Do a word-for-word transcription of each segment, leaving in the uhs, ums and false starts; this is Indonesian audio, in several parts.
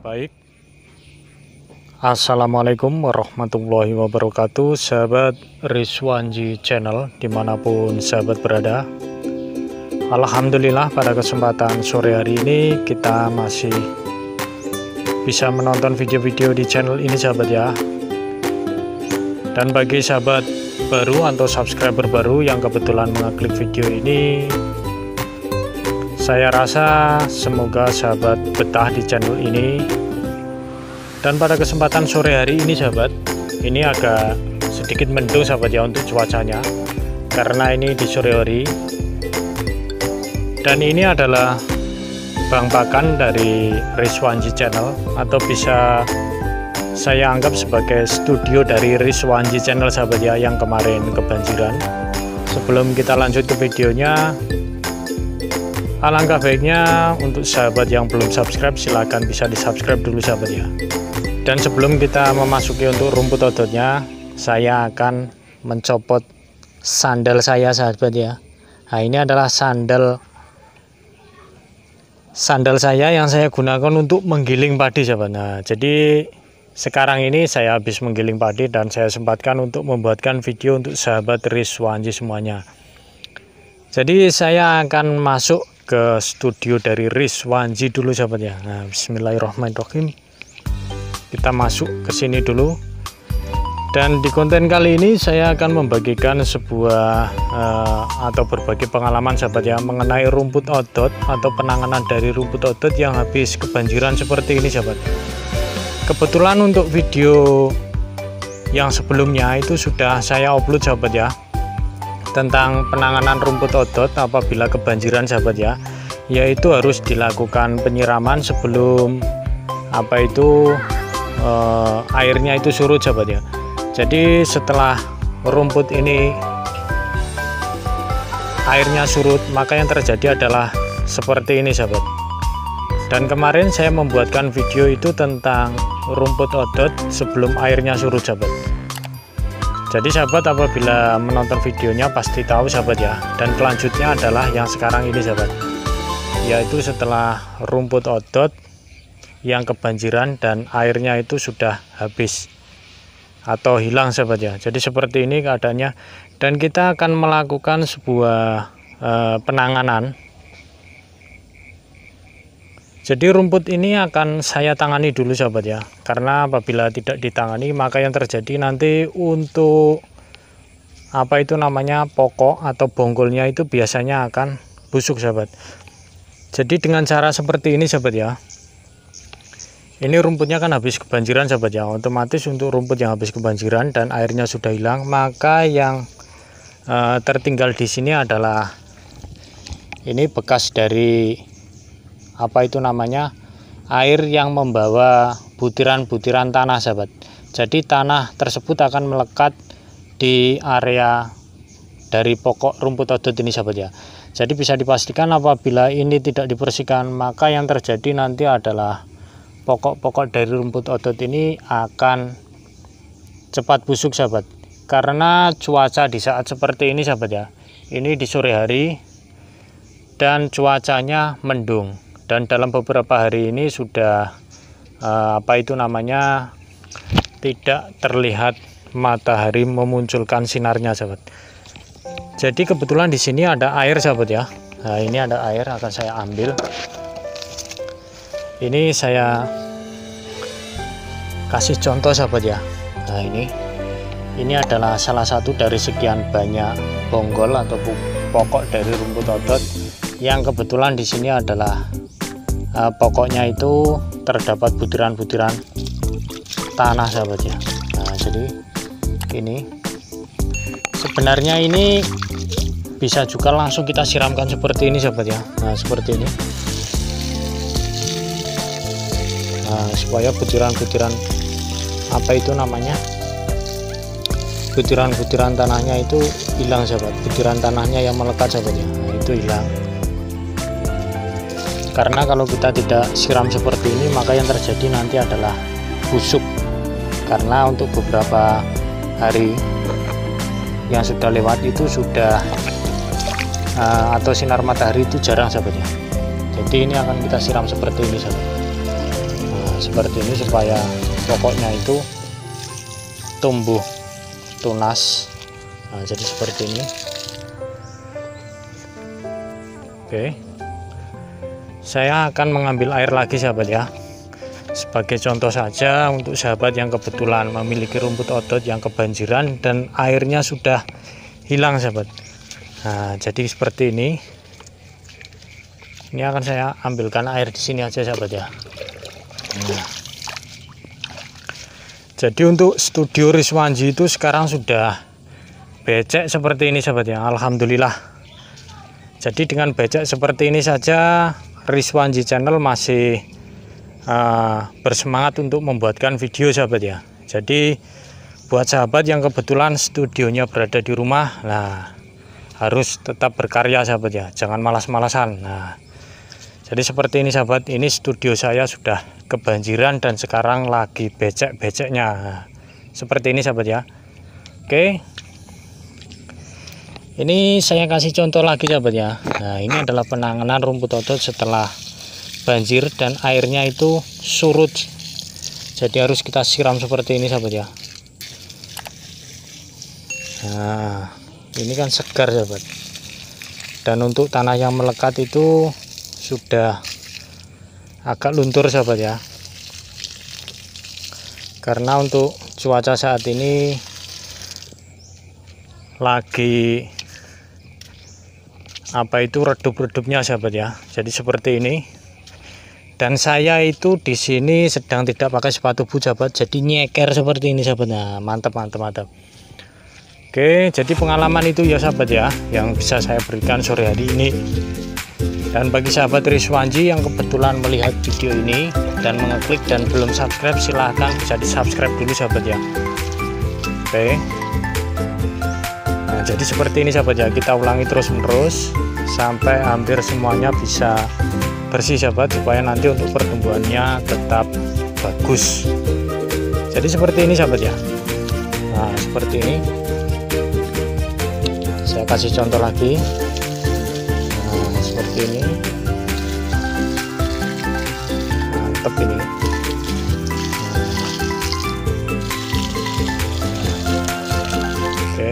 Baik, Assalamualaikum warahmatullahi wabarakatuh, sahabat Rizwanji Channel dimanapun sahabat berada. Alhamdulillah, pada kesempatan sore hari ini kita masih bisa menonton video-video di channel ini sahabat ya. Dan bagi sahabat baru atau subscriber baru yang kebetulan mengeklik video ini, saya rasa semoga sahabat betah di channel ini. Dan pada kesempatan sore hari ini sahabat, ini agak sedikit mendung sahabat ya untuk cuacanya, karena ini di sore hari. Dan ini adalah Bang Pakan dari Rizwanji Channel, atau bisa saya anggap sebagai studio dari Rizwanji Channel sahabat ya, yang kemarin kebanjiran. Sebelum kita lanjut ke videonya, alangkah baiknya untuk sahabat yang belum subscribe, silahkan bisa di subscribe dulu sahabat ya. Dan sebelum kita memasuki untuk rumput odotnya, saya akan mencopot sandal saya sahabat ya. Nah, ini adalah sandal sandal saya yang saya gunakan untuk menggiling padi sahabat. Nah, jadi sekarang ini saya habis menggiling padi dan saya sempatkan untuk membuatkan video untuk sahabat Rizwanji semuanya. Jadi saya akan masuk ke studio dari Rizwanji dulu sahabat ya. Nah, bismillahirrahmanirrahim. Kita masuk ke sini dulu. Dan di konten kali ini saya akan membagikan sebuah uh, atau berbagi pengalaman sahabat ya, mengenai rumput odot atau penanganan dari rumput odot yang habis kebanjiran seperti ini sahabat. Kebetulan untuk video yang sebelumnya itu sudah saya upload sahabat ya, tentang penanganan rumput odot apabila kebanjiran sahabat ya, yaitu harus dilakukan penyiraman sebelum apa itu eh, airnya itu surut sahabat ya. Jadi setelah rumput ini airnya surut, maka yang terjadi adalah seperti ini sahabat. Dan kemarin saya membuatkan video itu tentang rumput odot sebelum airnya surut sahabat. Jadi sahabat apabila menonton videonya pasti tahu sahabat ya. Dan selanjutnya adalah yang sekarang ini sahabat, yaitu setelah rumput odot yang kebanjiran dan airnya itu sudah habis atau hilang sahabat ya. Jadi seperti ini keadaannya. Dan kita akan melakukan sebuah eh, penanganan. Jadi rumput ini akan saya tangani dulu sahabat ya, karena apabila tidak ditangani maka yang terjadi nanti untuk apa itu namanya pokok atau bonggolnya itu biasanya akan busuk sahabat. Jadi dengan cara seperti ini sahabat ya, ini rumputnya kan habis kebanjiran sahabat ya, otomatis untuk rumput yang habis kebanjiran dan airnya sudah hilang, maka yang uh, tertinggal di sini adalah ini bekas dari apa itu namanya air yang membawa butiran-butiran tanah sahabat. Jadi tanah tersebut akan melekat di area dari pokok rumput odot ini sahabat ya. Jadi bisa dipastikan apabila ini tidak dibersihkan, maka yang terjadi nanti adalah pokok-pokok dari rumput odot ini akan cepat busuk sahabat, karena cuaca di saat seperti ini sahabat ya. Ini di sore hari dan cuacanya mendung. Dan dalam beberapa hari ini sudah uh, apa itu namanya tidak terlihat matahari memunculkan sinarnya sahabat. Jadi kebetulan di sini ada air sahabat ya. Nah, ini ada air, akan saya ambil. Ini saya kasih contoh sahabat ya. Nah, ini ini adalah salah satu dari sekian banyak bonggol atau pokok dari rumput odot yang kebetulan di sini adalah Uh, pokoknya itu terdapat butiran-butiran tanah sahabat ya. Nah, jadi ini sebenarnya ini bisa juga langsung kita siramkan seperti ini sahabat ya. Nah, seperti ini. Nah, supaya butiran-butiran apa itu namanya butiran-butiran tanahnya itu hilang sahabat. Butiran tanahnya yang melekat sahabat ya. Nah, itu hilang. Karena kalau kita tidak siram seperti ini, maka yang terjadi nanti adalah busuk. Karena untuk beberapa hari yang sudah lewat itu sudah uh, atau sinar matahari itu jarang sahabat ya. Jadi ini akan kita siram seperti ini sahabat. Nah, Nah, seperti ini supaya pokoknya itu tumbuh tunas. Nah, jadi seperti ini. Oke, saya akan mengambil air lagi sahabat ya, sebagai contoh saja untuk sahabat yang kebetulan memiliki rumput odot yang kebanjiran dan airnya sudah hilang sahabat. Nah, jadi seperti ini. Ini akan saya ambilkan air di sini aja sahabat ya. Nah, jadi untuk studio Rizwanji itu sekarang sudah becek seperti ini sahabat ya. Alhamdulillah. Jadi dengan becek seperti ini saja Rizwanji channel masih uh, bersemangat untuk membuatkan video sahabat ya. Jadi buat sahabat yang kebetulan studionya berada di rumah, nah harus tetap berkarya sahabat ya, jangan malas-malasan. Nah, jadi seperti ini sahabat, ini studio saya sudah kebanjiran dan sekarang lagi becek-beceknya. Nah, seperti ini sahabat ya. Oke, ini saya kasih contoh lagi sahabat ya. Nah, ini adalah penanganan rumput odot setelah banjir dan airnya itu surut. Jadi harus kita siram seperti ini sahabat ya. Nah, ini kan segar sahabat. Dan untuk tanah yang melekat itu sudah agak luntur sahabat ya, karena untuk cuaca saat ini lagi apa itu redup-redupnya sahabat ya. Jadi seperti ini. Dan saya itu di sini sedang tidak pakai sepatu boot sahabat, jadi nyeker seperti ini sahabat. Nah, mantap mantap mantap. Oke, jadi pengalaman itu ya sahabat ya yang bisa saya berikan sore hari ini. Dan bagi sahabat Rizwanji yang kebetulan melihat video ini dan mengeklik dan belum subscribe, silahkan bisa di subscribe dulu sahabat ya. Oke, nah jadi seperti ini sahabat ya, kita ulangi terus menerus sampai hampir semuanya bisa bersih sahabat, supaya nanti untuk pertumbuhannya tetap bagus. Jadi seperti ini sahabat ya. Nah seperti ini, saya kasih contoh lagi. Nah, seperti ini, mantep ini. Nah, oke,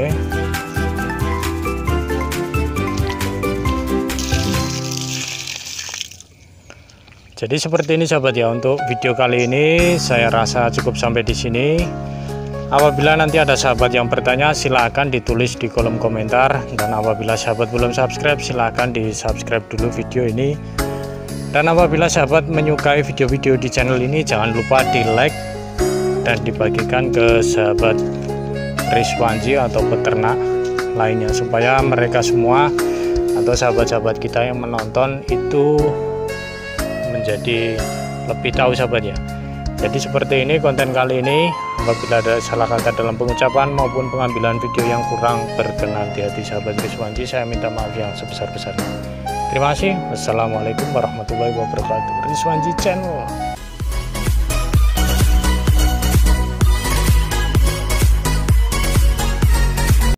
jadi seperti ini sahabat ya. Untuk video kali ini saya rasa cukup sampai di sini. Apabila nanti ada sahabat yang bertanya, silahkan ditulis di kolom komentar. Dan apabila sahabat belum subscribe, silahkan di subscribe dulu video ini. Dan apabila sahabat menyukai video-video di channel ini, jangan lupa di like dan dibagikan ke sahabat Rizwanji atau peternak lainnya, supaya mereka semua atau sahabat-sahabat kita yang menonton itu menjadi lebih tahu sahabat ya. Jadi seperti ini konten kali ini. Apabila ada salah kata dalam pengucapan maupun pengambilan video yang kurang berkenan di hati sahabat Rizwanji, saya minta maaf yang sebesar-besarnya. Terima kasih. Wassalamualaikum warahmatullahi wabarakatuh. Rizwanji Channel.